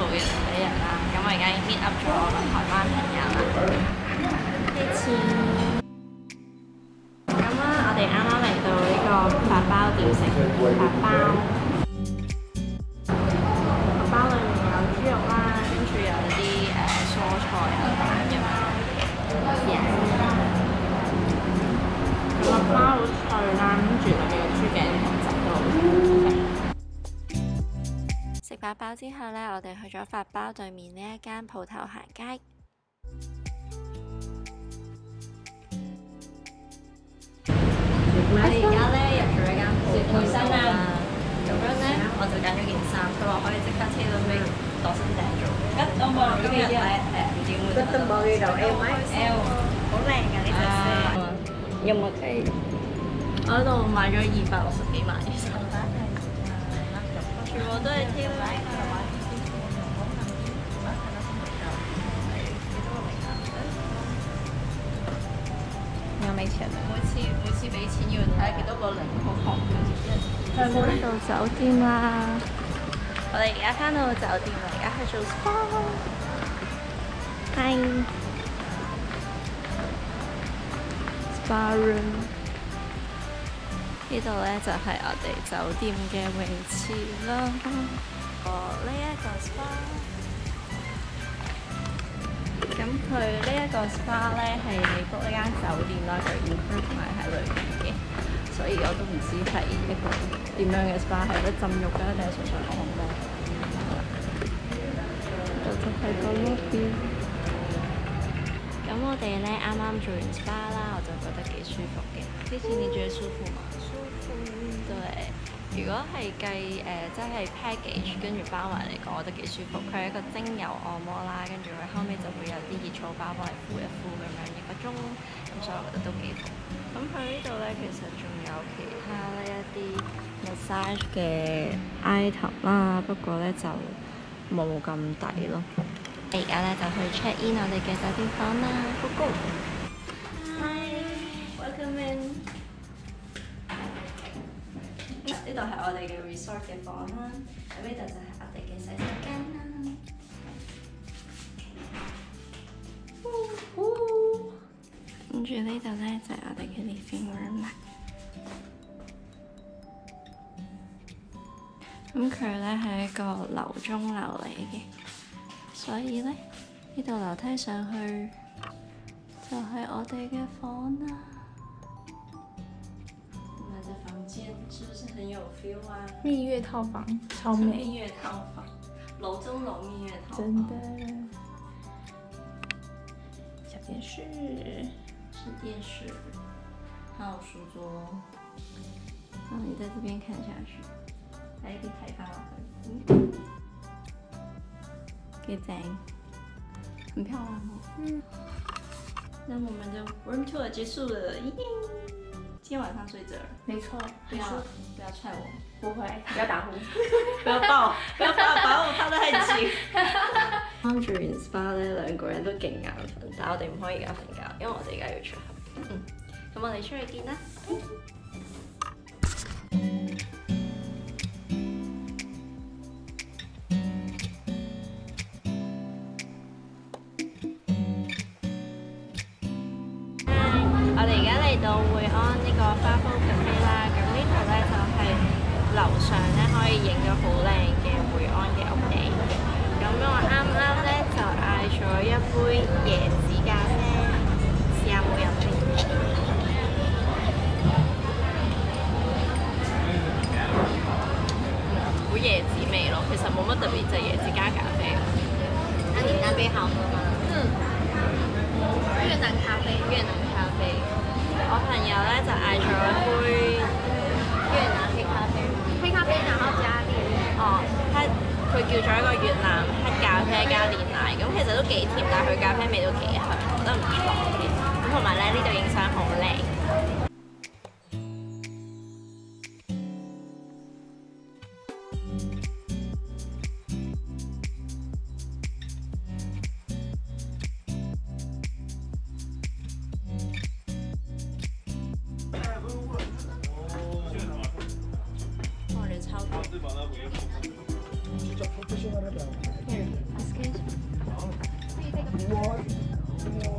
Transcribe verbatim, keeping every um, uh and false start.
嘅同啲人啦。咁我而家已經 meet up 咗我個台灣朋友啦。呢次咁啦，我哋啱啱嚟到呢個法包店食法包，法包裏面有豬肉啦，跟住有啲誒蔬菜啊蛋咁樣。法包好脆啦，跟住裏面嘅豬頸同汁都好好食。食飽飽之後呢，我哋去咗法包對面呢一間鋪頭行街。我哋而家咧入咗一間鋪頭啦，咁樣咧我就揀咗件衫，佢話可以即刻車到飛度身訂做。吉東冇今日睇誒點會？吉東冇呢度 L 咪 L， 好靚㗎呢隻色。有冇計？我喺度買咗二百六十幾萬嘅衫，全部都係挑。有冇錢？每次每次俾錢要睇下幾多個零好狂嘅。去呢度酒店啦！我哋而家翻到酒店啦，而家去做 spa。Hi spa room。呢度咧就係我哋酒店嘅泳池啦。哦，呢一個 spa。咁佢呢一個 spa 咧係你 book 呢間酒店啦，佢 include 埋喺裏面嘅，所以我都唔知係一個點樣嘅 spa， 係有得浸浴㗎定係純粹按摩？呢度就係個 lobby。咁我哋咧啱啱做完 spa 啦，我就覺得幾舒服嘅。之前你覺得舒服嗎？舒服。對。如果係計誒、呃，即係 package 跟住包埋嚟講，我覺得幾舒服。佢係一個精油按摩啦，跟住佢後尾就會有啲熱草包幫你敷一敷咁樣一個鐘，咁所以我覺得都幾好。咁佢呢度咧其實仲有其他呢一啲 massage 嘅 item 啦，不過咧就冇咁抵咯。而家咧就去 check in 我哋嘅酒店房啦 ，Go go！Hi， welcome in。呢度係我哋嘅 resort 嘅房啦，咁呢度就係我哋嘅洗手間啦。跟住呢度咧就係我哋嘅 living room 啦。咁佢咧係一個樓中樓嚟嘅，所以咧呢度樓梯上去就係我哋嘅房啦。是不是很有 feel 啊？ 蜜月套房，超美！ 蜜月套房，楼中楼蜜月套房。 真的。小电视。 是电视，还有书桌。然后你在这边看下去，还可以睇翻落去。嗯。幾正，很漂亮哦。嗯。那我們的 room tour 結束了，耶！今天晚上睡这儿， 没错， 不要不要踹我， 不會，不要打呼， 不要抱，不要把把我抱得太緊。啱做完 spa 咧，兩個人都勁眼瞓，但係我哋唔可以而家瞓覺，因為我哋而家要出去。嗯，咁我哋出去見啦。我哋而家嚟到會安呢個花phố cafe啦，咁呢度咧就係樓上咧可以影到好靚嘅會安嘅屋企。咁我啱啱咧就嗌咗一杯椰子咖啡，試下冇飲先。好椰子味咯，其實冇乜特別，就係椰子加咖啡。那你那杯好喝嗎？嗯，越南咖啡，越南咖啡。我朋友咧就嗌咗杯越南黑咖啡，黑咖啡然後加煉。哦，佢佢叫咗一個越南黑咖啡加煉奶，咁其實都幾甜，但係佢咖啡味都幾香，覺得唔錯嘅。咁同埋咧呢度影相好靚。超高。 我我